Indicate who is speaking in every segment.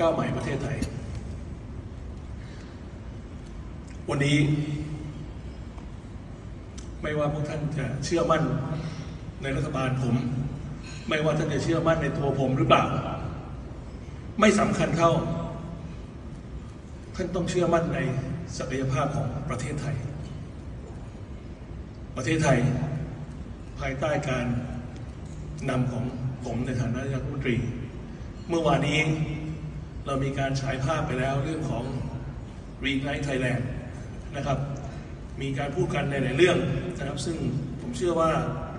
Speaker 1: ก้าวใหม่ประเทศไทยวันนี้ไม่ว่าพวกท่านจะเชื่อมั่นในรัฐบาลผมไม่ว่าท่านจะเชื่อมั่นในตัวผมหรือเปล่าไม่สำคัญเท่าท่านต้องเชื่อมั่นในศักยภาพของประเทศไทยประเทศไทยภายใต้การนำของผมในฐานะนายกรัฐมนตรีเมื่อวานนี้เรามีการฉายภาพไปแล้วเรื่องของ Reignite Thailand นะครับมีการพูดกันในหลายเรื่องนะครับซึ่งผมเชื่อว่า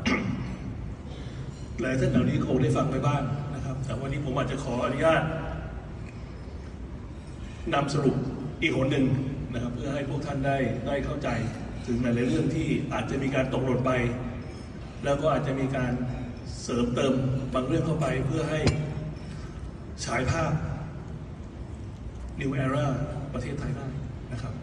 Speaker 1: หลายท่านเหล่านี้คงได้ฟังไปบ้างนะครับแต่วันนี้ผมอาจจะขออนุญาตนำสรุปอีกหนหนึ่งนะครับเพื่อให้พวกท่านได้เข้าใจถึงหลายเรื่องที่อาจจะมีการตกหล่นไปแล้วก็อาจจะมีการเสริมเติมบางเรื่องเข้าไปเพื่อให้ฉายภาพ New Era ประเทศไทยได้นะครับ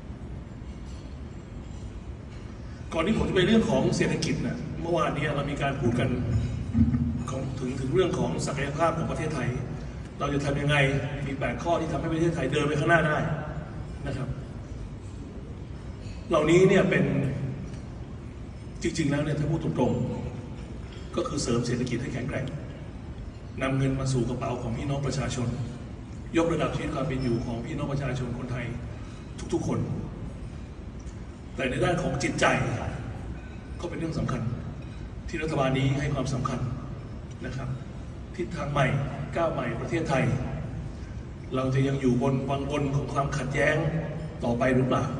Speaker 1: ก่อนที่ผมจะไปเรื่องของเศรษฐกิจนะเมื่อวานนี้เรามีการพูดกันถึงเรื่องของศักยภาพของประเทศไทยเราจะทำยังไงมี8ข้อที่ทำให้ประเทศไทยเดินไปข้างหน้าได้นะครับเหล่านี้เนี่ยเป็นจริงๆแล้วเนี่ยถ้าพูดตรงๆก็คือเสริมเศรษฐกิจให้แข็งแกร่งนำเงินมาสู่กระเป๋าของพี่น้องประชาชนยกระดับชีวิตความเป็นอยู่ของพี่น้องประชาชนคนไทยทุกๆคนแต่ในด้านของจิตใจก็เป็นเรื่องสำคัญที่รัฐบาลนี้ให้ความสำคัญนะครับทิศทางใหม่ก้าวใหม่ประเทศไทยเราจะยังอยู่บนวังวนของความขัดแย้งต่อไปหรือเปล่า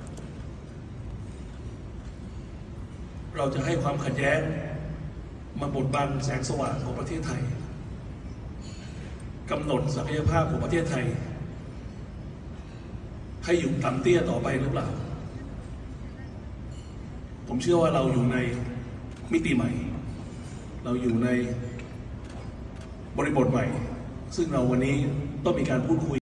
Speaker 1: เราจะให้ความขัดแย้งมาบดบังแสงสว่างของประเทศไทยกำหนดศักยภาพของประเทศไทยให้อยู่ต่ำเตี้ยต่อไปหรือเปล่าผมเชื่อว่าเราอยู่ในมิติใหม่เราอยู่ในบริบทใหม่ซึ่งเราวันนี้ต้องมีการพูดคุย